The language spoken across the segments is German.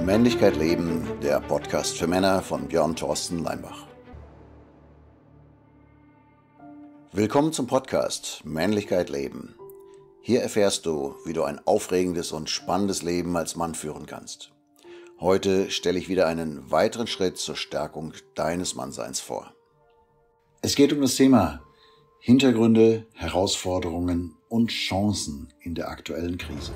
Männlichkeit leben, der Podcast für Männer von Björn Thorsten Leimbach. Willkommen zum Podcast Männlichkeit leben. Hier erfährst du, wie du ein aufregendes und spannendes Leben als Mann führen kannst. Heute stelle ich wieder einen weiteren Schritt zur Stärkung deines Mannseins vor. Es geht um das Thema Hintergründe, Herausforderungen und Chancen in der aktuellen Krise.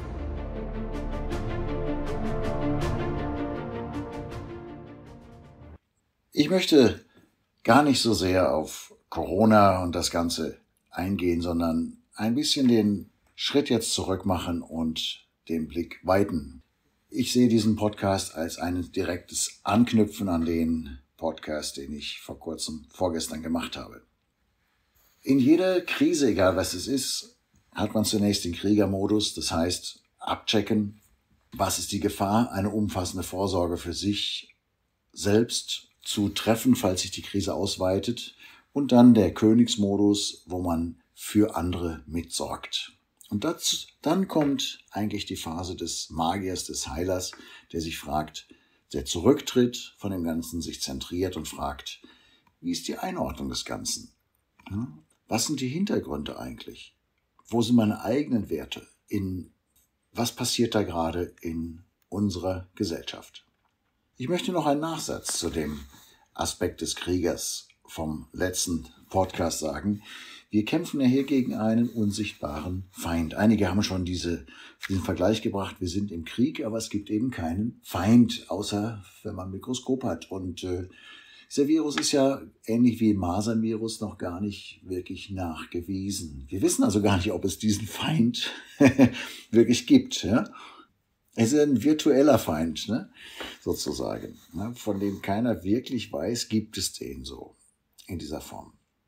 Ich möchte gar nicht so sehr auf Corona und das Ganze eingehen, sondern ein bisschen den Schritt jetzt zurück machen und den Blick weiten. Ich sehe diesen Podcast als ein direktes Anknüpfen an den Podcast, den ich vorgestern gemacht habe. In jeder Krise, egal was es ist, hat man zunächst den Kriegermodus, das heißt abchecken, was ist die Gefahr, eine umfassende Vorsorge für sich selbst zu treffen, falls sich die Krise ausweitet, und dann der Königsmodus, wo man für andere mitsorgt. Und dann kommt eigentlich die Phase des Magiers, des Heilers, der sich fragt, der zurücktritt von dem Ganzen, sich zentriert und fragt, wie ist die Einordnung des Ganzen? Was sind die Hintergründe eigentlich? Wo sind meine eigenen Werte? Was passiert da gerade in unserer Gesellschaft? Ich möchte noch einen Nachsatz zu dem Aspekt des Kriegers vom letzten Podcast sagen. Wir kämpfen ja hier gegen einen unsichtbaren Feind. Einige haben schon diesen Vergleich gebracht, wir sind im Krieg, aber es gibt eben keinen Feind, außer wenn man ein Mikroskop hat. Und dieser Virus ist ja ähnlich wie im Masernvirus noch gar nicht wirklich nachgewiesen. Wir wissen also gar nicht, ob es diesen Feind wirklich gibt. Ja? Es ist ein virtueller Feind, sozusagen, von dem keiner wirklich weiß, gibt es den so in dieser Form.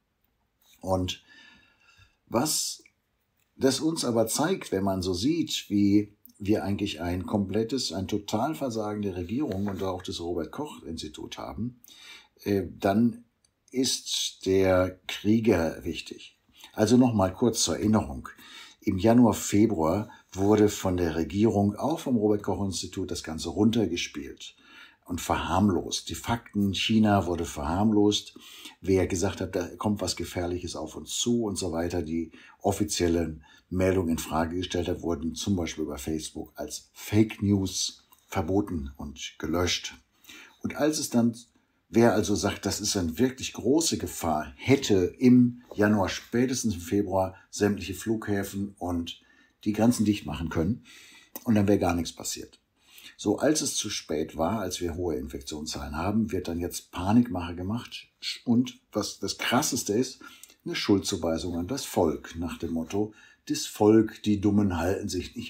Und was das uns aber zeigt, wenn man so sieht, wie wir eigentlich ein Totalversagen der Regierung und auch des Robert-Koch-Institut haben, dann ist der Krieger wichtig. Also nochmal kurz zur Erinnerung. Im Januar, Februar wurde von der Regierung, auch vom Robert-Koch-Institut, das Ganze runtergespielt und verharmlost. Die Fakten, China wurde verharmlost. Wer gesagt hat, da kommt was Gefährliches auf uns zu und so weiter, die offiziellen Meldungen in Frage gestellt hat, wurden zum Beispiel über Facebook als Fake News verboten und gelöscht. Und wer also sagt, das ist eine wirklich große Gefahr, hätte im Januar, spätestens im Februar sämtliche Flughäfen und die Grenzen dicht machen können und dann wäre gar nichts passiert. So, als es zu spät war, als wir hohe Infektionszahlen haben, wird dann jetzt Panikmache gemacht und was das Krasseste ist, eine Schuldzuweisung an das Volk nach dem Motto, das Volk, die Dummen halten sich nicht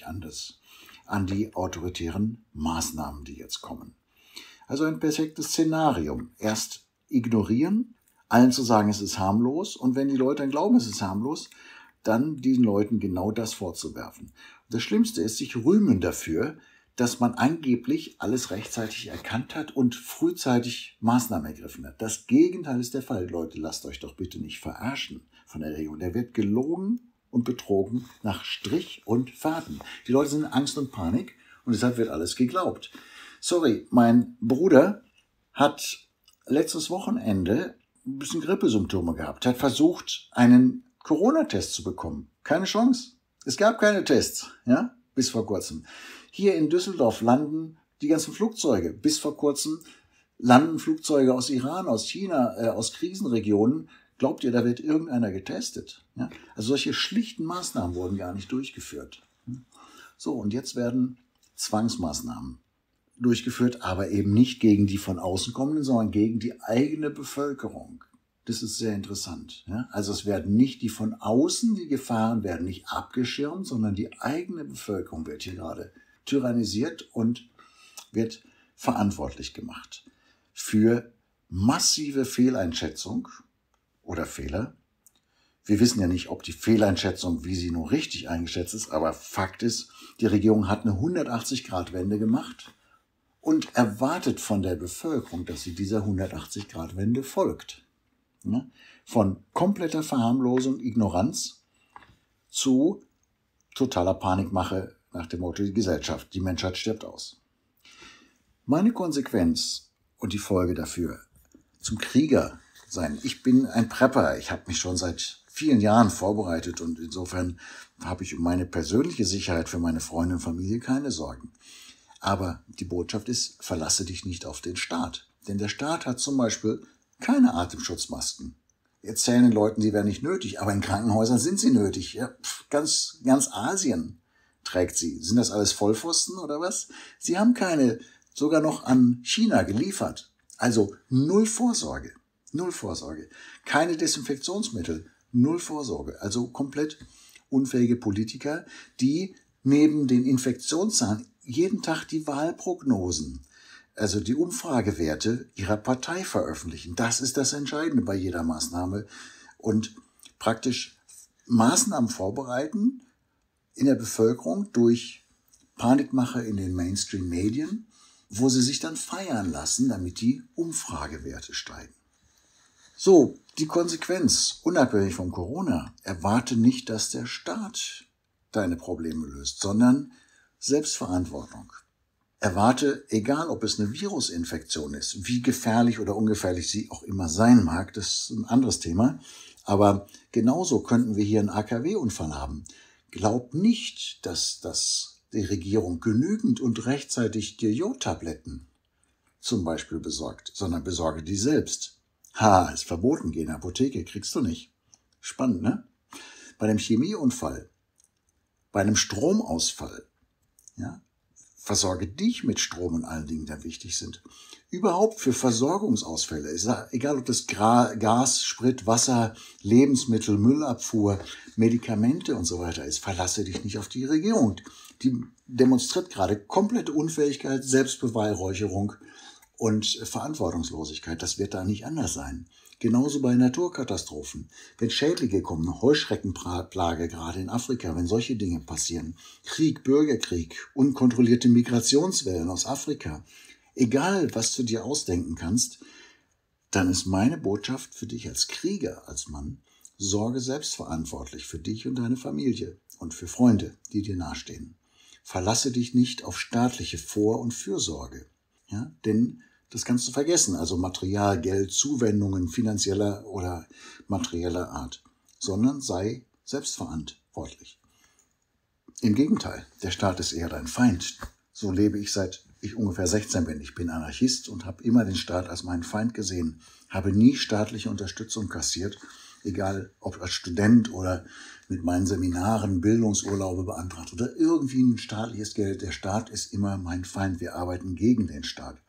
an die autoritären Maßnahmen, die jetzt kommen. Also ein perfektes Szenarium. Erst ignorieren, allen zu sagen, es ist harmlos, und wenn die Leute dann glauben, es ist harmlos, dann diesen Leuten genau das vorzuwerfen. Und das Schlimmste ist, sich rühmen dafür, dass man angeblich alles rechtzeitig erkannt hat und frühzeitig Maßnahmen ergriffen hat. Das Gegenteil ist der Fall. Leute, lasst euch doch bitte nicht verarschen von der Regierung. Der wird gelogen und betrogen nach Strich und Faden. Die Leute sind in Angst und Panik und deshalb wird alles geglaubt. Sorry, mein Bruder hat letztes Wochenende ein bisschen Grippesymptome gehabt, hat versucht, einen Corona-Test zu bekommen. Keine Chance. Es gab keine Tests, bis vor kurzem. Hier in Düsseldorf landen die ganzen Flugzeuge. Bis vor kurzem landen Flugzeuge aus Iran, aus China, aus Krisenregionen. Glaubt ihr, da wird irgendeiner getestet? Ja? Also solche schlichten Maßnahmen wurden gar nicht durchgeführt. So, und jetzt werden Zwangsmaßnahmen durchgeführt, aber eben nicht gegen die von außen kommenden, sondern gegen die eigene Bevölkerung. Das ist sehr interessant. Ja? Also es werden nicht die von außen, die Gefahren werden nicht abgeschirmt, sondern die eigene Bevölkerung wird hier gerade tyrannisiert und wird verantwortlich gemacht für massive Fehleinschätzung oder Fehler. Wir wissen ja nicht, ob die Fehleinschätzung, wie sie nur richtig eingeschätzt ist, aber Fakt ist, die Regierung hat eine 180-Grad-Wende gemacht und erwartet von der Bevölkerung, dass sie dieser 180-Grad-Wende folgt. Von kompletter Verharmlosung, Ignoranz zu totaler Panikmache nach dem Motto, die Menschheit stirbt aus. Meine Konsequenz und die Folge dafür, zum Krieger sein. Ich bin ein Prepper. Ich habe mich schon seit vielen Jahren vorbereitet und insofern habe ich um meine persönliche Sicherheit für meine Freunde und Familie keine Sorgen. Aber die Botschaft ist, verlasse dich nicht auf den Staat. Denn der Staat hat zum Beispiel keine Atemschutzmasken. Wir erzählen den Leuten, sie wären nicht nötig, aber in Krankenhäusern sind sie nötig. Ja, ganz Asien trägt sie. Sind das alles Vollpfosten oder was? Sie haben keine, sogar noch an China geliefert. Also null Vorsorge. Null Vorsorge. Keine Desinfektionsmittel. Null Vorsorge. Also komplett unfähige Politiker, die neben den Infektionszahlen jeden Tag die Wahlprognosen, also die Umfragewerte ihrer Partei veröffentlichen. Das ist das Entscheidende bei jeder Maßnahme. Und praktisch Maßnahmen vorbereiten in der Bevölkerung durch Panikmache in den Mainstream-Medien, wo sie sich dann feiern lassen, damit die Umfragewerte steigen. So, die Konsequenz, unabhängig von Corona, erwarte nicht, dass der Staat deine Probleme löst, sondern Selbstverantwortung. Erwarte, egal ob es eine Virusinfektion ist, wie gefährlich oder ungefährlich sie auch immer sein mag, das ist ein anderes Thema, aber genauso könnten wir hier einen AKW-Unfall haben. Glaub nicht, dass die Regierung genügend und rechtzeitig dir Jodtabletten zum Beispiel besorgt, sondern besorge die selbst. Ist verboten, geh in die Apotheke, kriegst du nicht. Spannend, ne? Bei einem Chemieunfall, bei einem Stromausfall, ja, versorge dich mit Strom und allen Dingen, die wichtig sind. Überhaupt für Versorgungsausfälle, egal ob das Gas, Sprit, Wasser, Lebensmittel, Müllabfuhr, Medikamente und so weiter ist, verlasse dich nicht auf die Regierung. Die demonstriert gerade komplette Unfähigkeit, Selbstbeweihräucherung und Verantwortungslosigkeit. Das wird da nicht anders sein. Genauso bei Naturkatastrophen. Wenn Schädlinge kommen, Heuschreckenplage gerade in Afrika, wenn solche Dinge passieren, Krieg, Bürgerkrieg, unkontrollierte Migrationswellen aus Afrika, egal was du dir ausdenken kannst, dann ist meine Botschaft für dich als Krieger, als Mann, sorge selbstverantwortlich für dich und deine Familie und für Freunde, die dir nahestehen. Verlasse dich nicht auf staatliche Vor- und Fürsorge, ja, denn das kannst du vergessen, also Material, Geld, Zuwendungen finanzieller oder materieller Art, sondern sei selbstverantwortlich. Im Gegenteil, der Staat ist eher dein Feind. So lebe ich seit ich ungefähr 16 bin. Ich bin Anarchist und habe immer den Staat als meinen Feind gesehen, habe nie staatliche Unterstützung kassiert, egal ob als Student oder mit meinen Seminaren, Bildungsurlaube beantragt oder irgendwie ein staatliches Geld. Der Staat ist immer mein Feind. Wir arbeiten gegen den Staat.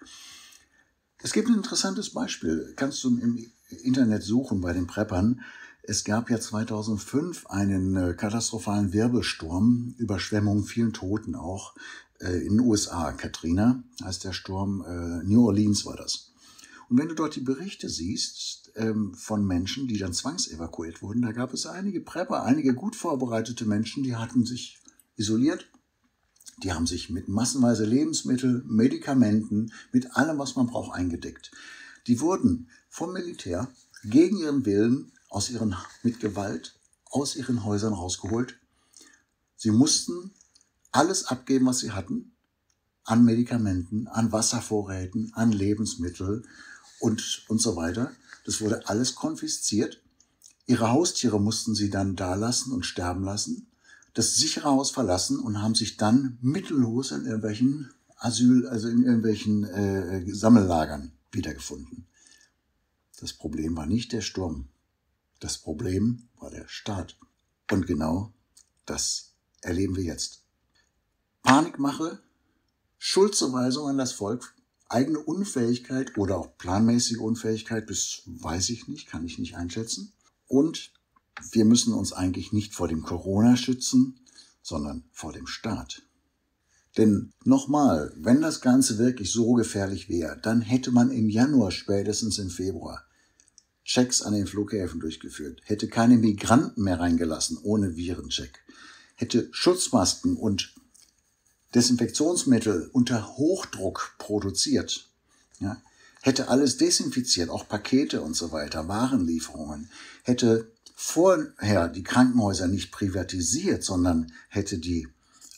Es gibt ein interessantes Beispiel, kannst du im Internet suchen bei den Preppern. Es gab ja 2005 einen katastrophalen Wirbelsturm, Überschwemmungen, vielen Toten auch, in den USA. Katrina heißt der Sturm, New Orleans war das. Und wenn du dort die Berichte siehst von Menschen, die dann zwangsevakuiert wurden, da gab es einige Prepper, einige gut vorbereitete Menschen, die hatten sich isoliert. Die haben sich mit massenweise Lebensmitteln, Medikamenten, mit allem, was man braucht, eingedeckt. Die wurden vom Militär gegen ihren Willen mit Gewalt aus ihren Häusern rausgeholt. Sie mussten alles abgeben, was sie hatten, an Medikamenten, an Wasservorräten, an Lebensmitteln und so weiter. Das wurde alles konfisziert. Ihre Haustiere mussten sie dann da lassen und sterben lassen, das sichere Haus verlassen und haben sich dann mittellos in irgendwelchen Sammellagern wiedergefunden. Das Problem war nicht der Sturm. Das Problem war der Staat. Und genau das erleben wir jetzt. Panikmache, Schuldzuweisung an das Volk, eigene Unfähigkeit oder auch planmäßige Unfähigkeit, das weiß ich nicht, kann ich nicht einschätzen. Und wir müssen uns eigentlich nicht vor dem Corona schützen, sondern vor dem Staat. Denn nochmal, wenn das Ganze wirklich so gefährlich wäre, dann hätte man im Januar, spätestens im Februar, Checks an den Flughäfen durchgeführt, hätte keine Migranten mehr reingelassen ohne Virencheck, hätte Schutzmasken und Desinfektionsmittel unter Hochdruck produziert, ja, hätte alles desinfiziert, auch Pakete und so weiter, Warenlieferungen, hätte vorher die Krankenhäuser nicht privatisiert, sondern hätte die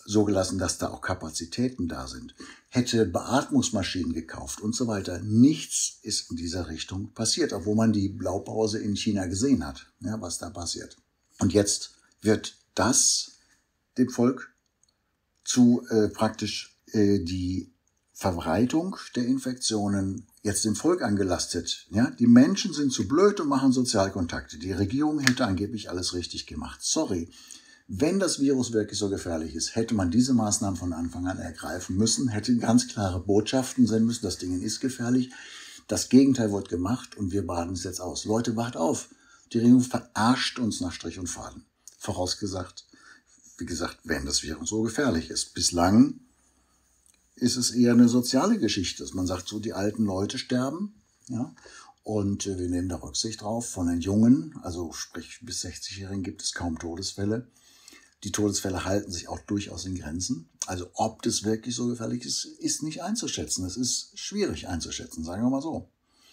so gelassen, dass da auch Kapazitäten da sind, hätte Beatmungsmaschinen gekauft und so weiter. Nichts ist in dieser Richtung passiert, obwohl man die Blaupause in China gesehen hat, ja, was da passiert. Und jetzt wird das dem Volk zu praktisch die Verbreitung der Infektionen jetzt dem Volk angelastet. Ja? Die Menschen sind zu blöd und machen Sozialkontakte. Die Regierung hätte angeblich alles richtig gemacht. Sorry. Wenn das Virus wirklich so gefährlich ist, hätte man diese Maßnahmen von Anfang an ergreifen müssen, hätte ganz klare Botschaften senden müssen, das Ding ist gefährlich. Das Gegenteil wird gemacht und wir baden es jetzt aus. Leute, wacht auf. Die Regierung verarscht uns nach Strich und Faden. Vorausgesagt, wie gesagt, wenn das Virus so gefährlich ist. Bislang ist es eher eine soziale Geschichte, dass man sagt, so die alten Leute sterben, ja, und wir nehmen da Rücksicht drauf. Von den Jungen, also sprich bis 60-Jährigen, gibt es kaum Todesfälle. Die Todesfälle halten sich auch durchaus in Grenzen. Also ob das wirklich so gefährlich ist, ist nicht einzuschätzen. Es ist schwierig einzuschätzen, sagen wir mal so.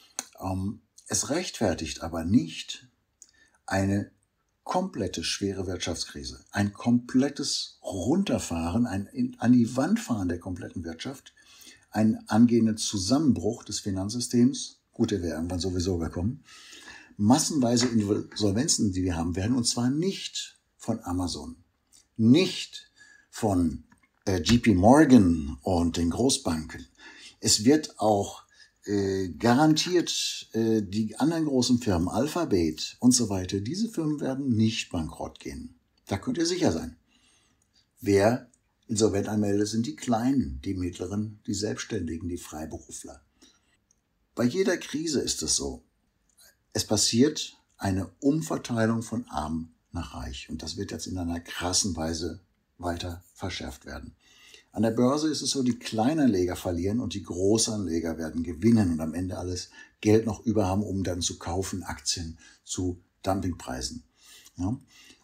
Es rechtfertigt aber nicht eine komplette schwere Wirtschaftskrise, ein komplettes Runterfahren, ein an die Wand fahren der kompletten Wirtschaft, ein angehender Zusammenbruch des Finanzsystems, gut, der wäre irgendwann sowieso gekommen, massenweise Insolvenzen, die wir haben werden, und zwar nicht von Amazon, nicht von JP Morgan und den Großbanken. Es wird auch garantiert die anderen großen Firmen, Alphabet und so weiter, diese Firmen werden nicht bankrott gehen. Da könnt ihr sicher sein. Wer insolvent anmeldet, sind die Kleinen, die Mittleren, die Selbstständigen, die Freiberufler. Bei jeder Krise ist es so. Es passiert eine Umverteilung von Arm nach Reich. Und das wird jetzt in einer krassen Weise weiter verschärft werden. An der Börse ist es so, die Kleinanleger verlieren und die Großanleger werden gewinnen und am Ende alles Geld noch über haben, um dann zu kaufen, Aktien zu Dumpingpreisen. Ja?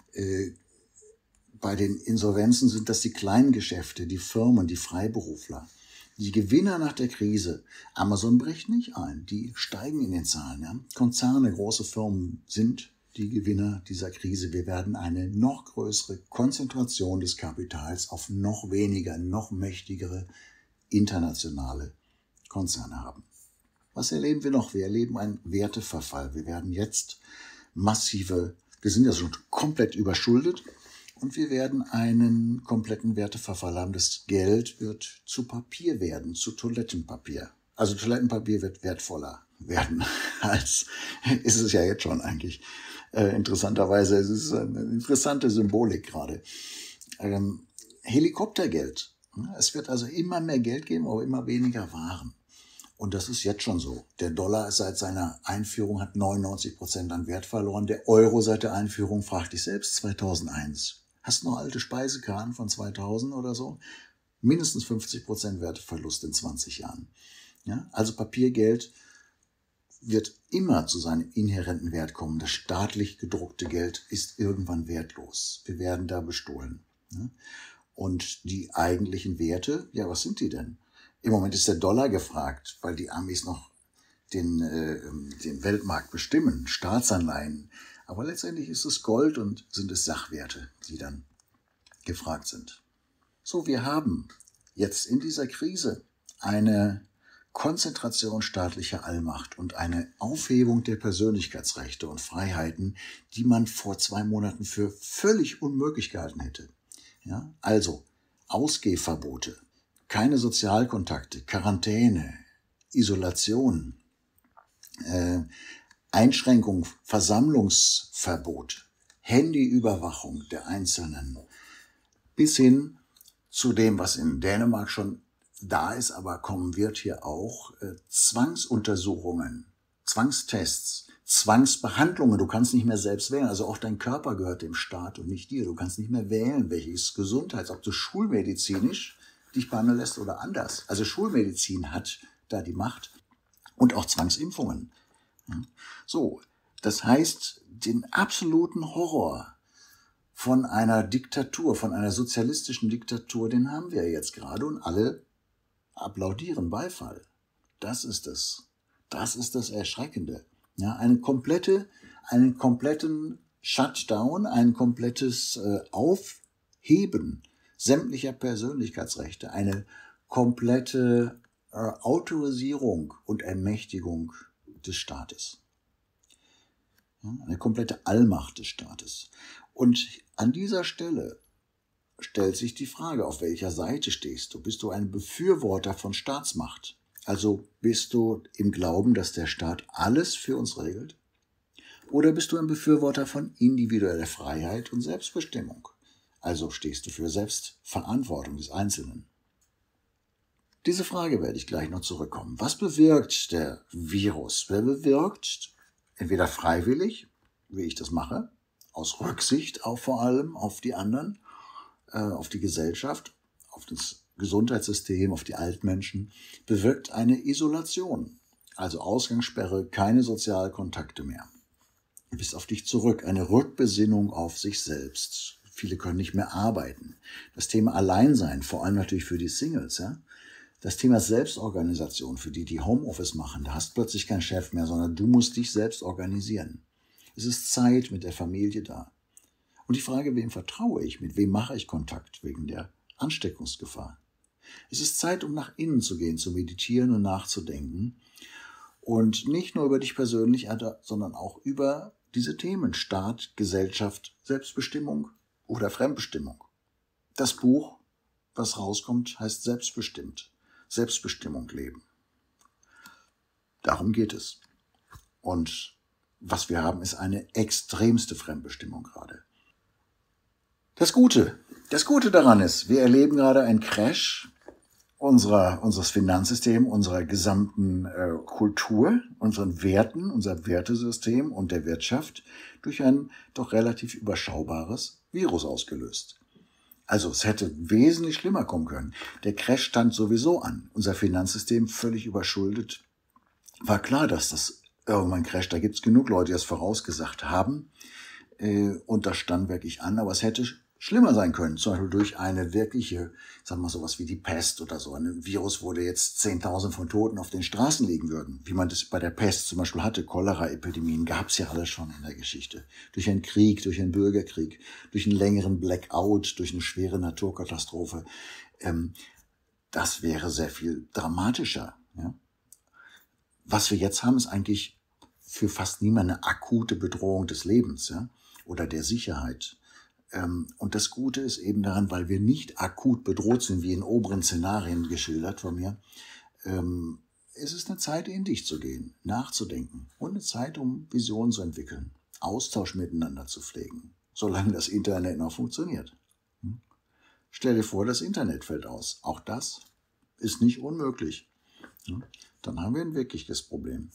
Bei den Insolvenzen sind das die kleinen Geschäfte, die Firmen, die Freiberufler. Die Gewinner nach der Krise. Amazon bricht nicht ein, die steigen in den Zahlen. Ja? Konzerne, große Firmen sind die Gewinner dieser Krise. Wir werden eine noch größere Konzentration des Kapitals auf noch weniger, noch mächtigere internationale Konzerne haben. Was erleben wir noch? Wir erleben einen Werteverfall. Wir werden jetzt wir sind ja schon komplett überschuldet und wir werden einen kompletten Werteverfall haben. Das Geld wird zu Papier werden, zu Toilettenpapier. Also Toilettenpapier wird wertvoller werden, als ist es ja jetzt schon eigentlich. Interessanterweise, es ist eine interessante Symbolik gerade. Helikoptergeld. Es wird also immer mehr Geld geben, aber immer weniger Waren. Und das ist jetzt schon so. Der Dollar seit seiner Einführung hat 99% an Wert verloren. Der Euro seit der Einführung, frag dich selbst, 2001. Hast du noch alte Speisekarten von 2000 oder so? Mindestens 50% Werteverlust in 20 Jahren. Ja? Also Papiergeld wird immer zu seinem inhärenten Wert kommen. Das staatlich gedruckte Geld ist irgendwann wertlos. Wir werden da bestohlen. Und die eigentlichen Werte, ja, was sind die denn? Im Moment ist der Dollar gefragt, weil die Amis noch den Weltmarkt bestimmen, Staatsanleihen. Aber letztendlich ist es Gold und sind es Sachwerte, die dann gefragt sind. So, wir haben jetzt in dieser Krise eine Konzentration staatlicher Allmacht und eine Aufhebung der Persönlichkeitsrechte und Freiheiten, die man vor 2 Monaten für völlig unmöglich gehalten hätte. Ja? Also Ausgehverbote, keine Sozialkontakte, Quarantäne, Isolation, Einschränkung, Versammlungsverbot, Handyüberwachung der Einzelnen, bis hin zu dem, was in Dänemark schon da ist, aber kommen wird hier auch, Zwangsuntersuchungen, Zwangstests, Zwangsbehandlungen. Du kannst nicht mehr selbst wählen. Also auch dein Körper gehört dem Staat und nicht dir. Du kannst nicht mehr wählen, welches Gesundheits-, ob du schulmedizinisch dich behandeln lässt oder anders. Also Schulmedizin hat da die Macht und auch Zwangsimpfungen. So, das heißt, den absoluten Horror von einer Diktatur, von einer sozialistischen Diktatur, den haben wir jetzt gerade und alle applaudieren Beifall. Das ist es. Das ist das Erschreckende. Ja, einen kompletten Shutdown, ein komplettes Aufheben sämtlicher Persönlichkeitsrechte, eine komplette Autorisierung und Ermächtigung des Staates. Ja, eine komplette Allmacht des Staates. Und an dieser Stelle stellt sich die Frage, auf welcher Seite stehst du? Bist du ein Befürworter von Staatsmacht? Also bist du im Glauben, dass der Staat alles für uns regelt? Oder bist du ein Befürworter von individueller Freiheit und Selbstbestimmung? Also stehst du für Selbstverantwortung des Einzelnen? Diese Frage werde ich gleich noch zurückkommen. Was bewirkt der Virus? Wer bewirkt, entweder freiwillig, wie ich das mache, aus Rücksicht auch vor allem auf die anderen, auf die Gesellschaft, auf das Gesundheitssystem, auf die Altmenschen, bewirkt eine Isolation, also Ausgangssperre, keine Sozialkontakte mehr. Du bist auf dich zurück, eine Rückbesinnung auf sich selbst. Viele können nicht mehr arbeiten. Das Thema Alleinsein, vor allem natürlich für die Singles, ja. Das Thema Selbstorganisation, für die Homeoffice machen, da hast plötzlich keinen Chef mehr, sondern du musst dich selbst organisieren. Es ist Zeit mit der Familie da. Und die Frage, wem vertraue ich, mit wem mache ich Kontakt wegen der Ansteckungsgefahr? Es ist Zeit, um nach innen zu gehen, zu meditieren und nachzudenken. Und nicht nur über dich persönlich, sondern auch über diese Themen Staat, Gesellschaft, Selbstbestimmung oder Fremdbestimmung. Das Buch, was rauskommt, heißt Selbstbestimmt. Selbstbestimmung leben. Darum geht es. Und was wir haben, ist eine extremste Fremdbestimmung gerade. Das Gute daran ist, wir erleben gerade einen Crash unseres Finanzsystems, unserer gesamten Kultur, unseren Werten, unser Wertesystem und der Wirtschaft durch ein doch relativ überschaubares Virus ausgelöst. Also es hätte wesentlich schlimmer kommen können. Der Crash stand sowieso an. Unser Finanzsystem völlig überschuldet. War klar, dass das irgendwann crasht. Da gibt es genug Leute, die das vorausgesagt haben. Und das stand wirklich an. Aber es hätte schlimmer sein können. Zum Beispiel durch eine wirkliche, sagen wir mal sowas wie die Pest oder so. Ein Virus, wo jetzt 10.000 von Toten auf den Straßen liegen würden. Wie man das bei der Pest zum Beispiel hatte. Cholera-Epidemien gab es ja alles schon in der Geschichte. Durch einen Krieg, durch einen Bürgerkrieg, durch einen längeren Blackout, durch eine schwere Naturkatastrophe. Das wäre sehr viel dramatischer. Ja? Was wir jetzt haben, ist eigentlich für fast niemand eine akute Bedrohung des Lebens, ja? Oder der Sicherheit. Und das Gute ist eben daran, weil wir nicht akut bedroht sind, wie in oberen Szenarien geschildert von mir, es ist eine Zeit, in dich zu gehen, nachzudenken und eine Zeit, um Visionen zu entwickeln, Austausch miteinander zu pflegen, solange das Internet noch funktioniert. Stell dir vor, das Internet fällt aus. Auch das ist nicht unmöglich. Dann haben wir ein wirkliches Problem.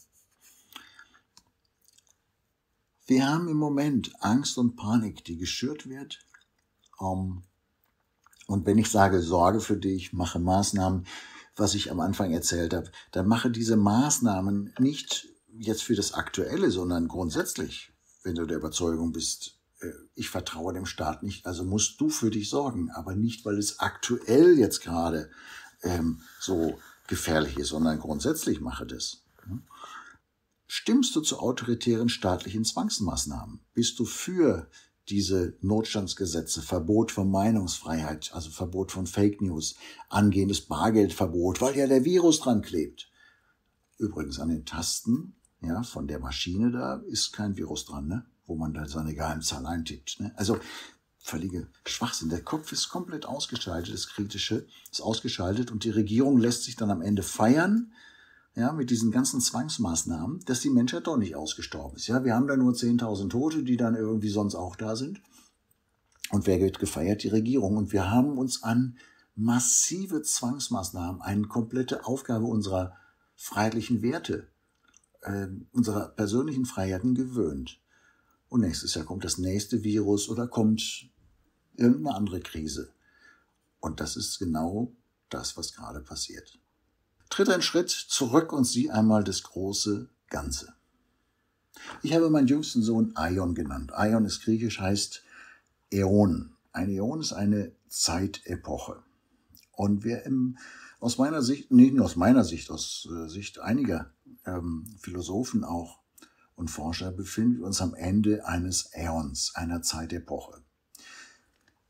Wir haben im Moment Angst und Panik, die geschürt wird. Und wenn ich sage, Sorge für dich, mache Maßnahmen, was ich am Anfang erzählt habe, dann mache diese Maßnahmen nicht jetzt für das Aktuelle, sondern grundsätzlich, wenn du der Überzeugung bist, ich vertraue dem Staat nicht, also musst du für dich sorgen, aber nicht, weil es aktuell jetzt gerade so gefährlich ist, sondern grundsätzlich mache das. Stimmst du zu autoritären staatlichen Zwangsmaßnahmen? Bist du für diese Notstandsgesetze, Verbot von Meinungsfreiheit, also Verbot von Fake News, angehendes Bargeldverbot, weil ja der Virus dran klebt? Übrigens an den Tasten, ja, von der Maschine da ist kein Virus dran, ne? Wo man da seine Geheimzahl eintippt. Ne? Also völlige Schwachsinn. Der Kopf ist komplett ausgeschaltet, das Kritische ist ausgeschaltet und die Regierung lässt sich dann am Ende feiern, ja, mit diesen ganzen Zwangsmaßnahmen, dass die Menschheit doch nicht ausgestorben ist. Ja, wir haben da nur 10.000 Tote, die dann irgendwie sonst auch da sind. Und wer wird gefeiert? Die Regierung. Und wir haben uns an massive Zwangsmaßnahmen, eine komplette Aufgabe unserer freiheitlichen Werte, unserer persönlichen Freiheiten gewöhnt. Und nächstes Jahr kommt das nächste Virus oder kommt irgendeine andere Krise. Und das ist genau das, was gerade passiert. Tritt einen Schritt zurück und sieh einmal das große Ganze. Ich habe meinen jüngsten Sohn Aion genannt. Aion ist griechisch, heißt Äon. Ein Äon ist eine Zeitepoche. Und wir aus meiner Sicht, nicht nur aus meiner Sicht, aus Sicht einiger Philosophen auch und Forscher, befinden wir uns am Ende eines Äons, einer Zeitepoche.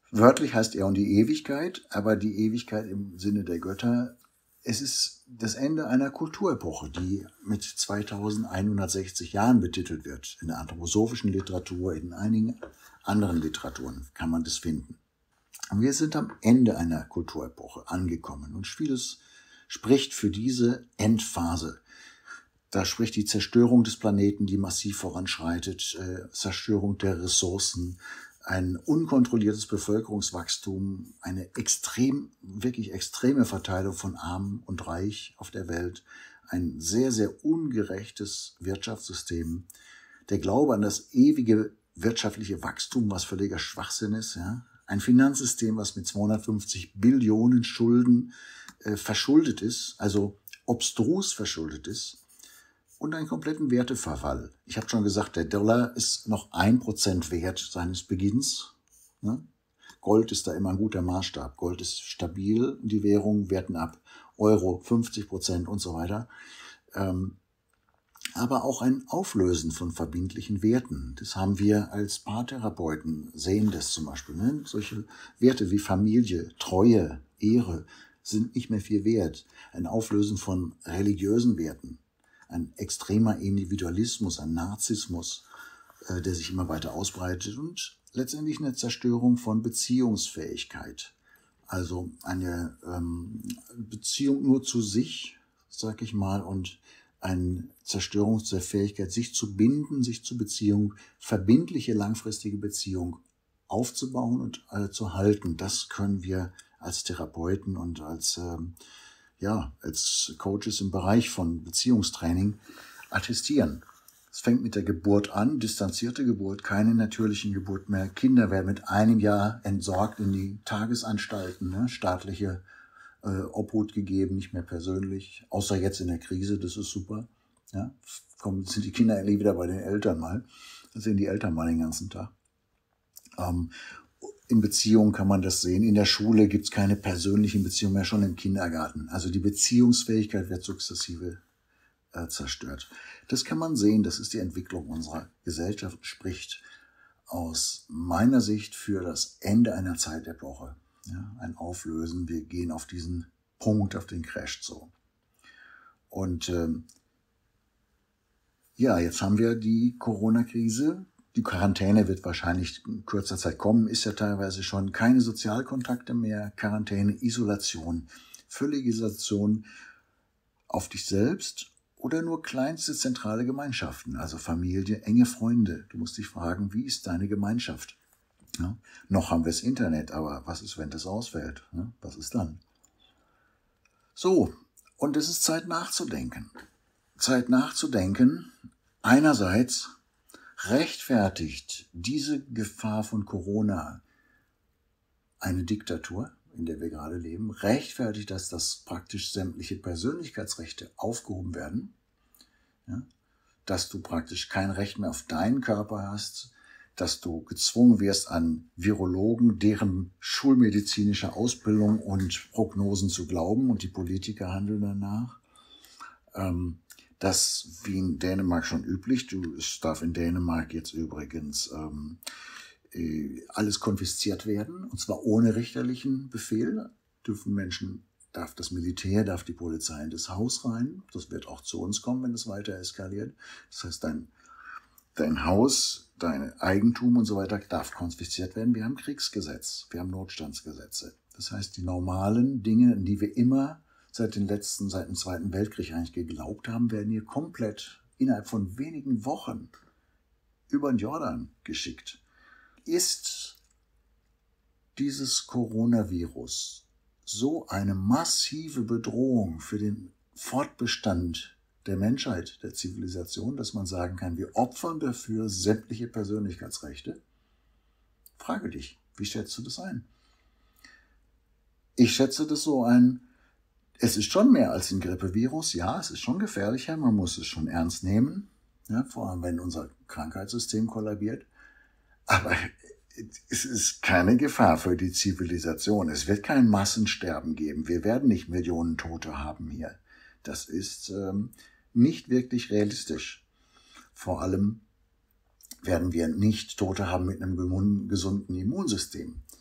Wörtlich heißt Äon die Ewigkeit, aber die Ewigkeit im Sinne der Götter. Es ist das Ende einer Kulturepoche, die mit 2160 Jahren betitelt wird. In der anthroposophischen Literatur, in einigen anderen Literaturen kann man das finden. Und wir sind am Ende einer Kulturepoche angekommen und vieles spricht für diese Endphase. Da spricht die Zerstörung des Planeten, die massiv voranschreitet, Zerstörung der Ressourcen, ein unkontrolliertes Bevölkerungswachstum, eine wirklich extreme Verteilung von Arm und Reich auf der Welt, ein sehr, sehr ungerechtes Wirtschaftssystem, der Glaube an das ewige wirtschaftliche Wachstum, was völliger Schwachsinn ist, ja? Ein Finanzsystem, was mit 250 Billionen Schulden verschuldet ist, also obstrus verschuldet ist, und einen kompletten Werteverfall. Ich habe schon gesagt, der Dollar ist noch 1% wert seines Beginns. Ne? Gold ist da immer ein guter Maßstab. Gold ist stabil, die Währungen werten ab. Euro 50% und so weiter. Aber auch ein Auflösen von verbindlichen Werten. Das haben wir als Paartherapeuten, sehen das zum Beispiel. Ne? Solche Werte wie Familie, Treue, Ehre sind nicht mehr viel wert. Ein Auflösen von religiösen Werten. Ein extremer Individualismus, ein Narzissmus, der sich immer weiter ausbreitet und letztendlich eine Zerstörung von Beziehungsfähigkeit. Also eine Beziehung nur zu sich, sag ich mal, und eine Zerstörung der Fähigkeit, sich zu binden, sich zu Beziehung, verbindliche, langfristige Beziehung aufzubauen und zu halten. Das können wir als Therapeuten und als Coaches im Bereich von Beziehungstraining attestieren. Es fängt mit der Geburt an, distanzierte Geburt, keine natürlichen Geburt mehr. Kinder werden mit einem Jahr entsorgt in die Tagesanstalten, ne? Staatliche Obhut gegeben, nicht mehr persönlich, außer jetzt in der Krise, das ist super. Ja? Sind die Kinder endlich wieder bei den Eltern mal. Da sehen die Eltern mal den ganzen Tag. In Beziehungen kann man das sehen. In der Schule gibt es keine persönlichen Beziehungen mehr, schon im Kindergarten. Also die Beziehungsfähigkeit wird sukzessive zerstört. Das kann man sehen, das ist die Entwicklung unserer Gesellschaft, spricht aus meiner Sicht für das Ende einer Zeitepoche. Ja, ein Auflösen, wir gehen auf diesen Punkt, auf den Crash zu. Und jetzt haben wir die Corona-Krise. Die Quarantäne wird wahrscheinlich in kurzer Zeit kommen, ist ja teilweise schon. Keine Sozialkontakte mehr, Quarantäne, Isolation, völlige Isolation auf dich selbst oder nur kleinste zentrale Gemeinschaften, also Familie, enge Freunde. Du musst dich fragen, wie ist deine Gemeinschaft? Ja? Noch haben wir das Internet, aber was ist, wenn das ausfällt? Ja? Was ist dann? So, und es ist Zeit nachzudenken. Zeit nachzudenken, einerseits rechtfertigt diese Gefahr von Corona eine Diktatur, in der wir gerade leben, rechtfertigt das, dass praktisch sämtliche Persönlichkeitsrechte aufgehoben werden, ja? Dass du praktisch kein Recht mehr auf deinen Körper hast, dass du gezwungen wirst, an Virologen, deren schulmedizinische Ausbildung und Prognosen zu glauben und die Politiker handeln danach. Das, wie in Dänemark schon üblich, es darf in Dänemark jetzt übrigens alles konfisziert werden, und zwar ohne richterlichen Befehl. Darf das Militär, darf die Polizei in das Haus rein. Das wird auch zu uns kommen, wenn es weiter eskaliert. Das heißt, dein Haus, dein Eigentum und so weiter darf konfisziert werden. Wir haben Kriegsgesetz, wir haben Notstandsgesetze. Das heißt, die normalen Dinge, an die wir immer seit dem Zweiten Weltkrieg eigentlich geglaubt haben, werden hier komplett innerhalb von wenigen Wochen über den Jordan geschickt. Ist dieses Coronavirus so eine massive Bedrohung für den Fortbestand der Menschheit, der Zivilisation, dass man sagen kann, wir opfern dafür sämtliche Persönlichkeitsrechte? Frage dich, wie schätzt du das ein? Ich schätze das so ein, es ist schon mehr als ein Grippevirus, ja, es ist schon gefährlicher, man muss es schon ernst nehmen, ja, vor allem wenn unser Krankheitssystem kollabiert, aber es ist keine Gefahr für die Zivilisation. Es wird kein Massensterben geben. Wir werden nicht Millionen Tote haben hier. Das ist nicht wirklich realistisch. Vor allem werden wir nicht Tote haben mit einem gesunden Immunsystem.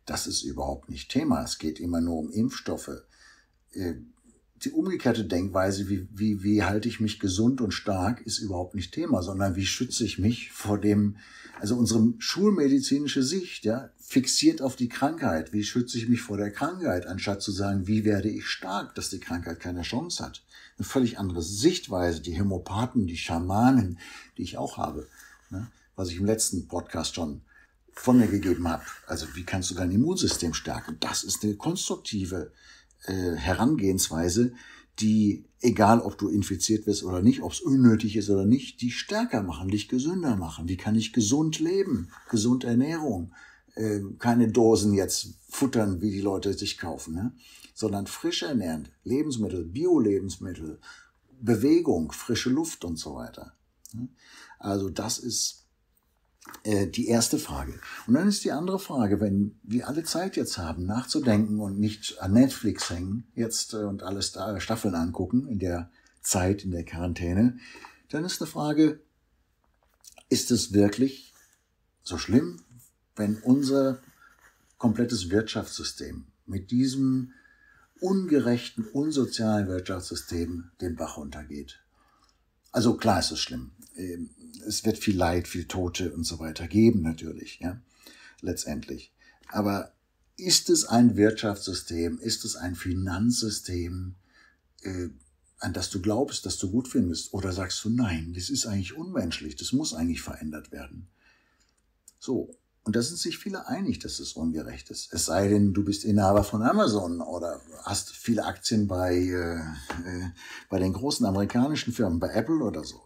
Das ist überhaupt nicht Thema. Es geht immer nur um Impfstoffe. Die umgekehrte Denkweise, wie halte ich mich gesund und stark, ist überhaupt nicht Thema, sondern wie schütze ich mich vor dem, also unsere schulmedizinische Sicht, ja, fixiert auf die Krankheit. Wie schütze ich mich vor der Krankheit, anstatt zu sagen, wie werde ich stark, dass die Krankheit keine Chance hat. Eine völlig andere Sichtweise, die Homöopathen, die Schamanen, die ich auch habe, ne, was ich im letzten Podcast schon von mir gegeben habe. Also wie kannst du dein Immunsystem stärken? Das ist eine konstruktive Herangehensweise, die, egal ob du infiziert wirst oder nicht, ob es unnötig ist oder nicht, die stärker machen, dich gesünder machen. Wie kann ich gesund leben? Gesund Ernährung. Keine Dosen jetzt futtern, wie die Leute sich kaufen, ne? Sondern frisch ernährend, Lebensmittel, Bio-Lebensmittel, Bewegung, frische Luft und so weiter. Also das ist die erste Frage. Und dann ist die andere Frage, wenn wir alle Zeit jetzt haben, nachzudenken und nicht an Netflix hängen jetzt und alles da Staffeln angucken in der Zeit, in der Quarantäne, dann ist eine Frage, ist es wirklich so schlimm, wenn unser komplettes Wirtschaftssystem mit diesem ungerechten, unsozialen Wirtschaftssystem den Bach runtergeht? Also klar ist es schlimm. Es wird viel Leid, viel Tote und so weiter geben natürlich, ja, letztendlich. Aber ist es ein Wirtschaftssystem, ist es ein Finanzsystem, an das du glaubst, das du gut findest? Oder sagst du, nein, das ist eigentlich unmenschlich, das muss eigentlich verändert werden? So, und da sind sich viele einig, dass es ungerecht ist. Es sei denn, du bist Inhaber von Amazon oder hast viele Aktien bei den großen amerikanischen Firmen, bei Apple oder so.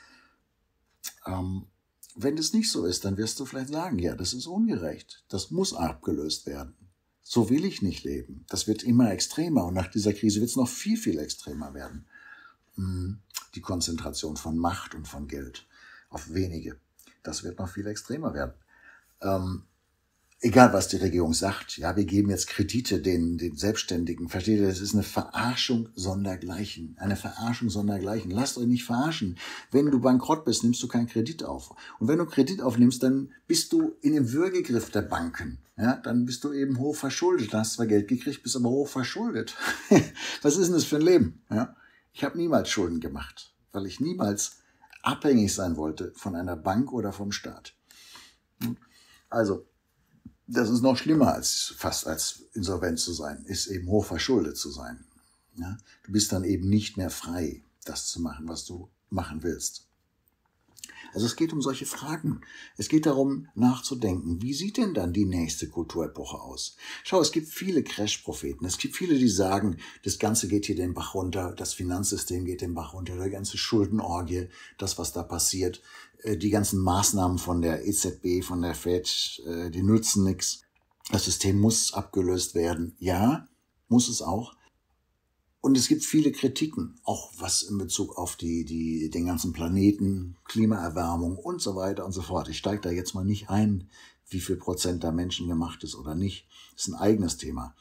Wenn das nicht so ist, dann wirst du vielleicht sagen, ja, das ist ungerecht. Das muss abgelöst werden. So will ich nicht leben. Das wird immer extremer und nach dieser Krise wird es noch viel, viel extremer werden. Die Konzentration von Macht und von Geld auf wenige. Das wird noch viel extremer werden. Egal, was die Regierung sagt, ja, wir geben jetzt Kredite den Selbstständigen. Versteht ihr, das ist eine Verarschung sondergleichen. Eine Verarschung sondergleichen. Lasst euch nicht verarschen. Wenn du bankrott bist, nimmst du keinen Kredit auf. Und wenn du Kredit aufnimmst, dann bist du in dem Würgegriff der Banken. Ja, dann bist du eben hoch verschuldet. Du hast zwar Geld gekriegt, bist aber hoch verschuldet. Was ist denn das für ein Leben? Ja? Ich habe niemals Schulden gemacht, weil ich niemals abhängig sein wollte von einer Bank oder vom Staat. Also, das ist noch schlimmer fast als insolvent zu sein, ist eben hoch verschuldet zu sein. Ja? Du bist dann eben nicht mehr frei, das zu machen, was du machen willst. Also es geht um solche Fragen. Es geht darum, nachzudenken, wie sieht denn dann die nächste Kulturepoche aus? Schau, es gibt viele Crash-Propheten. Es gibt viele, die sagen, das Ganze geht hier den Bach runter, das Finanzsystem geht den Bach runter, die ganze Schuldenorgie, das, was da passiert, die ganzen Maßnahmen von der EZB, von der Fed, die nützen nichts. Das System muss abgelöst werden. Ja, muss es auch. Und es gibt viele Kritiken, auch was in Bezug auf den ganzen Planeten, Klimaerwärmung und so weiter und so fort. Ich steige da jetzt mal nicht ein, wie viel Prozent da Menschen gemacht ist oder nicht. Das ist ein eigenes Thema.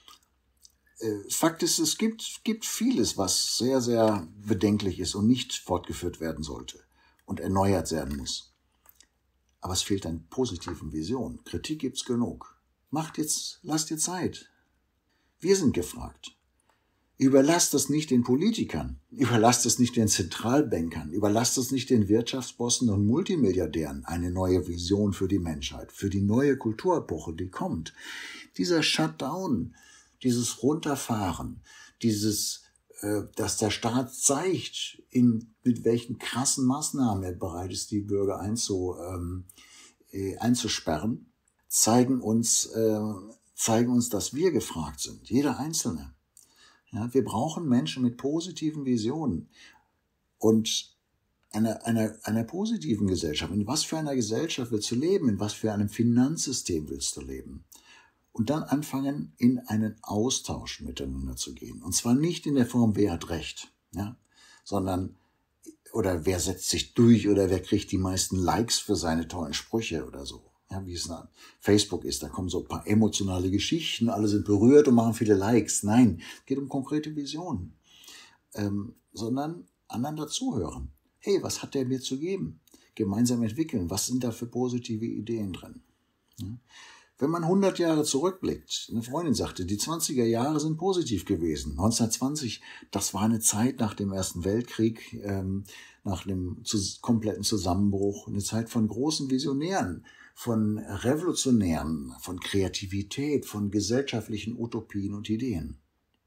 Fakt ist, es gibt vieles, was sehr, sehr bedenklich ist und nicht fortgeführt werden sollte und erneuert werden muss. Aber es fehlt an positiven Visionen. Kritik gibt's genug. Lasst dir Zeit. Wir sind gefragt. Überlasst das nicht den Politikern, überlasst es nicht den Zentralbankern, überlasst es nicht den Wirtschaftsbossen und Multimilliardären, eine neue Vision für die Menschheit, für die neue Kulturepoche, die kommt. Dieser Shutdown, dieses Runterfahren, dass der Staat zeigt, mit welchen krassen Maßnahmen er bereit ist, die Bürger einzusperren, zeigen uns, dass wir gefragt sind, jeder Einzelne. Ja, wir brauchen Menschen mit positiven Visionen und einer positiven Gesellschaft. In was für einer Gesellschaft willst du leben? In was für einem Finanzsystem willst du leben? Und dann anfangen, in einen Austausch miteinander zu gehen. Und zwar nicht in der Form, wer hat Recht, ja, sondern oder wer setzt sich durch oder wer kriegt die meisten Likes für seine tollen Sprüche oder so. Ja, wie es auf Facebook ist, da kommen so ein paar emotionale Geschichten, alle sind berührt und machen viele Likes. Nein, es geht um konkrete Visionen, sondern einander zuhören. Hey, was hat der mir zu geben? Gemeinsam entwickeln, was sind da für positive Ideen drin? Ja? Wenn man 100 Jahre zurückblickt, eine Freundin sagte, die 20er Jahre sind positiv gewesen. 1920, das war eine Zeit nach dem Ersten Weltkrieg, nach dem kompletten Zusammenbruch, eine Zeit von großen Visionären, von Revolutionären, von Kreativität, von gesellschaftlichen Utopien und Ideen.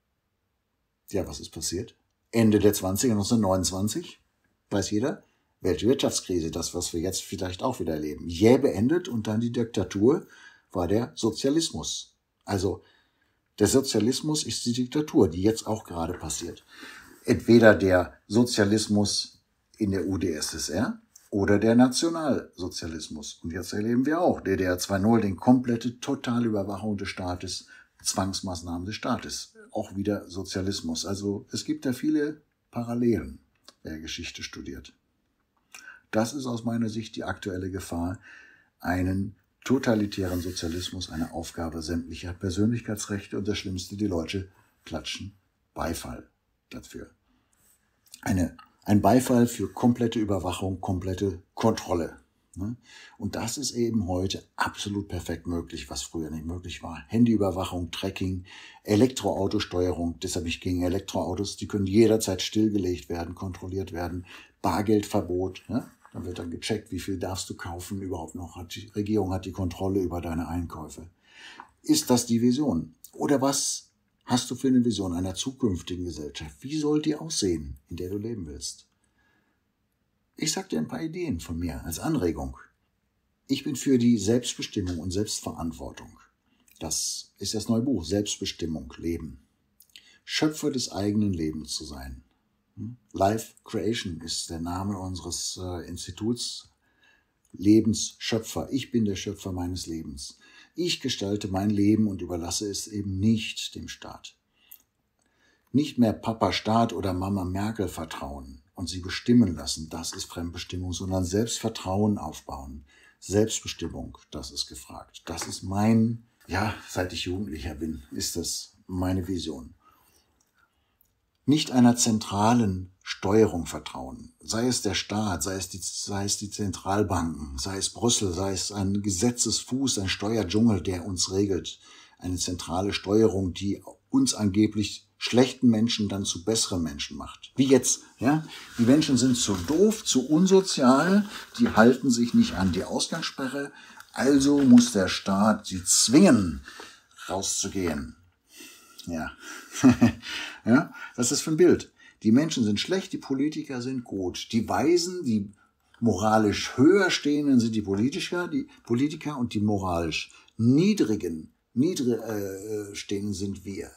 Ja, was ist passiert? Ende der 20er, 1929, weiß jeder, welche Wirtschaftskrise, das, was wir jetzt vielleicht auch wieder erleben, jäh beendet und dann die Diktatur war der Sozialismus. Also der Sozialismus ist die Diktatur, die jetzt auch gerade passiert. Entweder der Sozialismus in der UdSSR oder der Nationalsozialismus. Und jetzt erleben wir auch DDR 2.0, den komplette totale Überwachung des Staates, Zwangsmaßnahmen des Staates. Auch wieder Sozialismus. Also es gibt da viele Parallelen, wer Geschichte studiert. Das ist aus meiner Sicht die aktuelle Gefahr, einen totalitären Sozialismus, eine Aufgabe sämtlicher Persönlichkeitsrechte und das Schlimmste, die Leute klatschen Beifall dafür. Ein Beifall für komplette Überwachung, komplette Kontrolle. Und das ist eben heute absolut perfekt möglich, was früher nicht möglich war. Handyüberwachung, Tracking, Elektroautosteuerung, deshalb ich gegen Elektroautos, die können jederzeit stillgelegt werden, kontrolliert werden, Bargeldverbot, dann wird dann gecheckt, wie viel darfst du kaufen überhaupt noch, die Regierung hat die Kontrolle über deine Einkäufe. Ist das die Vision? Oder was hast du für eine Vision einer zukünftigen Gesellschaft? Wie soll die aussehen, in der du leben willst? Ich sage dir ein paar Ideen von mir als Anregung. Ich bin für die Selbstbestimmung und Selbstverantwortung. Das ist das neue Buch, Selbstbestimmung, Leben. Schöpfer des eigenen Lebens zu sein. Life Creation ist der Name unseres Instituts. Lebensschöpfer. Ich bin der Schöpfer meines Lebens. Ich gestalte mein Leben und überlasse es eben nicht dem Staat. Nicht mehr Papa Staat oder Mama Merkel vertrauen und sie bestimmen lassen, das ist Fremdbestimmung, sondern Selbstvertrauen aufbauen. Selbstbestimmung, das ist gefragt. Das ist seit ich Jugendlicher bin, ist das meine Vision. Nicht einer zentralen Steuerung vertrauen, sei es der Staat, sei es die Zentralbanken, sei es Brüssel, sei es ein Gesetzesfuß, ein Steuerdschungel, der uns regelt. Eine zentrale Steuerung, die uns angeblich schlechten Menschen dann zu besseren Menschen macht. Wie jetzt, ja? Die Menschen sind zu doof, zu unsozial, die halten sich nicht an die Ausgangssperre, also muss der Staat sie zwingen, rauszugehen. Ja. Ja, was ist das für ein Bild? Die Menschen sind schlecht, die Politiker sind gut. Die Weisen, die moralisch höher stehenden sind die Politiker und die moralisch niedrig stehenden sind wir.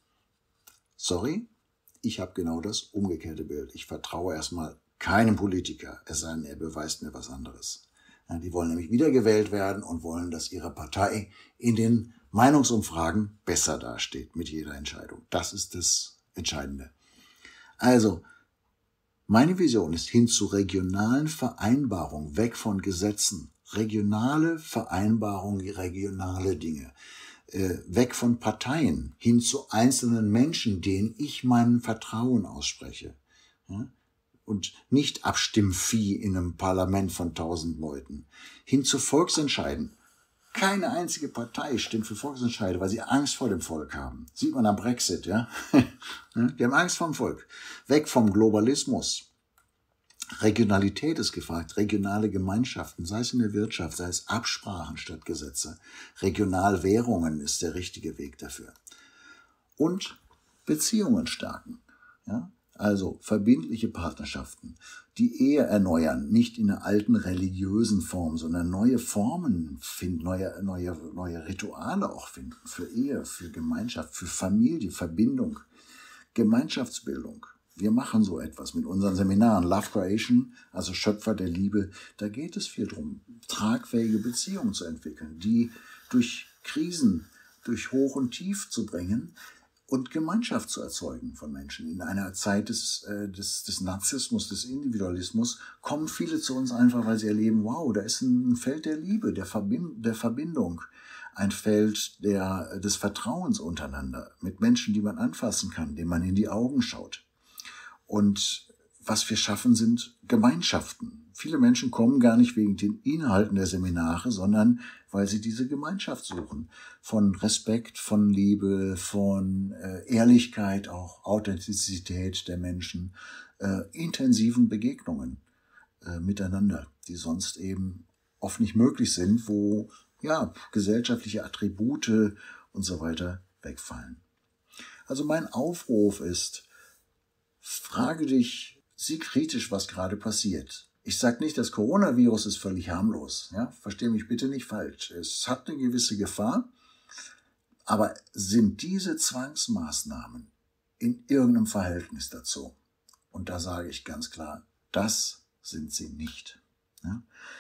Sorry, ich habe genau das umgekehrte Bild. Ich vertraue erstmal keinem Politiker, es sei denn, er beweist mir was anderes. Ja, die wollen nämlich wiedergewählt werden und wollen, dass ihre Partei in den Meinungsumfragen besser dasteht mit jeder Entscheidung. Das ist das Entscheidende. Also, meine Vision ist hin zu regionalen Vereinbarungen, weg von Gesetzen. Regionale Vereinbarungen, regionale Dinge. Weg von Parteien, hin zu einzelnen Menschen, denen ich mein Vertrauen ausspreche. Ja? Und nicht Abstimmvieh in einem Parlament von 1000 Leuten. Hin zu Volksentscheiden. Keine einzige Partei stimmt für Volksentscheide, weil sie Angst vor dem Volk haben. Sieht man am Brexit, ja? Die haben Angst vor dem Volk. Weg vom Globalismus. Regionalität ist gefragt, regionale Gemeinschaften, sei es in der Wirtschaft, sei es Absprachen statt Gesetze. Regionalwährungen ist der richtige Weg dafür. Und Beziehungen stärken. Ja? Also verbindliche Partnerschaften, die Ehe erneuern, nicht in einer alten religiösen Form, sondern neue Formen finden, neue Rituale auch finden für Ehe, für Gemeinschaft, für Familie, Verbindung, Gemeinschaftsbildung. Wir machen so etwas mit unseren Seminaren. Love Creation, also Schöpfer der Liebe, da geht es viel drum, tragfähige Beziehungen zu entwickeln, die durch Krisen, durch Hoch und Tief zu bringen und Gemeinschaft zu erzeugen von Menschen. In einer Zeit des Narzissmus, des Individualismus kommen viele zu uns einfach, weil sie erleben, wow, da ist ein Feld der Liebe, der Verbindung, ein Feld des Vertrauens untereinander, mit Menschen, die man anfassen kann, denen man in die Augen schaut. Und was wir schaffen, sind Gemeinschaften. Viele Menschen kommen gar nicht wegen den Inhalten der Seminare, sondern weil sie diese Gemeinschaft suchen. Von Respekt, von Liebe, von Ehrlichkeit, auch Authentizität der Menschen, intensiven Begegnungen miteinander, die sonst eben oft nicht möglich sind, wo gesellschaftliche Attribute und so weiter wegfallen. Also mein Aufruf ist, frage dich, sieh kritisch, was gerade passiert. Ich sage nicht, das Coronavirus ist völlig harmlos. Ja? Verstehe mich bitte nicht falsch. Es hat eine gewisse Gefahr, aber sind diese Zwangsmaßnahmen in irgendeinem Verhältnis dazu? Und da sage ich ganz klar, das sind sie nicht. Ja?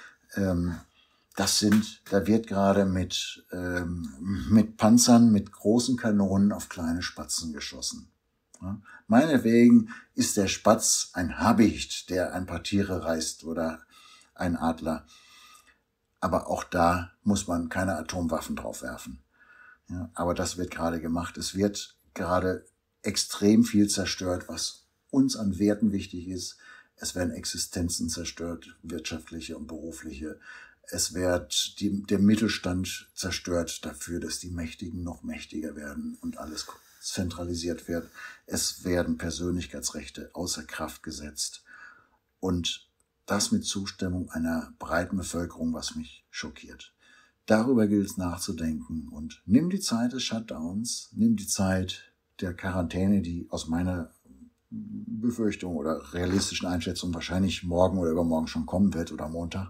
Da wird gerade mit Panzern, mit großen Kanonen auf kleine Spatzen geschossen. Ja? Meinetwegen ist der Spatz ein Habicht, der ein paar Tiere reißt oder ein Adler. Aber auch da muss man keine Atomwaffen drauf werfen. Ja? Aber das wird gerade gemacht. Es wird gerade extrem viel zerstört, was uns an Werten wichtig ist. Es werden Existenzen zerstört, wirtschaftliche und berufliche. Es wird der Mittelstand zerstört dafür, dass die Mächtigen noch mächtiger werden und alles zentralisiert wird. Es werden Persönlichkeitsrechte außer Kraft gesetzt. Und das mit Zustimmung einer breiten Bevölkerung, was mich schockiert. Darüber gilt es nachzudenken und nimm die Zeit des Shutdowns, nimm die Zeit der Quarantäne, die aus meiner Befürchtung oder realistischen Einschätzung wahrscheinlich morgen oder übermorgen schon kommen wird oder Montag.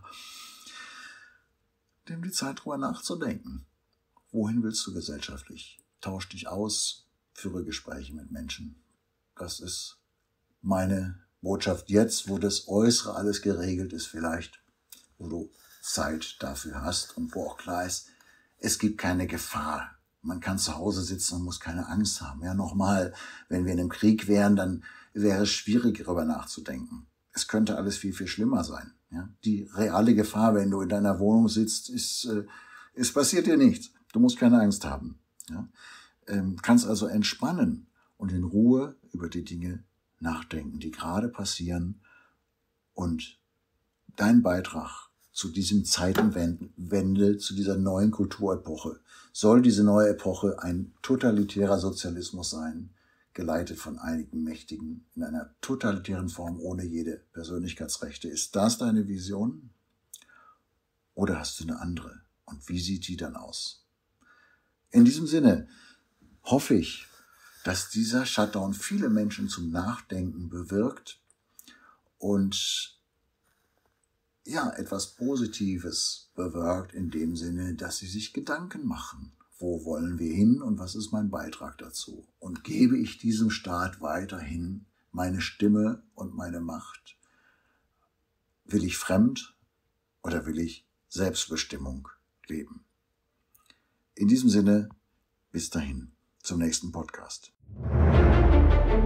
Nimm die Zeit, darüber nachzudenken. Wohin willst du gesellschaftlich? Tausch dich aus, führe Gespräche mit Menschen. Das ist meine Botschaft jetzt, wo das Äußere alles geregelt ist vielleicht, wo du Zeit dafür hast und wo auch klar ist, es gibt keine Gefahr. Man kann zu Hause sitzen und muss keine Angst haben. Ja, nochmal, wenn wir in einem Krieg wären, dann wäre es schwierig, darüber nachzudenken. Es könnte alles viel, viel schlimmer sein. Ja, die reale Gefahr, wenn du in deiner Wohnung sitzt, es passiert dir nichts. Du musst keine Angst haben. Ja, kannst also entspannen und in Ruhe über die Dinge nachdenken, die gerade passieren und dein Beitrag zu diesem Zeitenwende, zu dieser neuen Kulturepoche. Soll diese neue Epoche ein totalitärer Sozialismus sein, geleitet von einigen Mächtigen in einer totalitären Form ohne jede Persönlichkeitsrechte? Ist das deine Vision? Oder hast du eine andere? Und wie sieht die dann aus? In diesem Sinne hoffe ich, dass dieser Shutdown viele Menschen zum Nachdenken bewirkt und etwas Positives bewirkt in dem Sinne, dass sie sich Gedanken machen. Wo wollen wir hin und was ist mein Beitrag dazu? Und gebe ich diesem Staat weiterhin meine Stimme und meine Macht? Will ich fremd oder will ich Selbstbestimmung leben? In diesem Sinne, bis dahin, zum nächsten Podcast.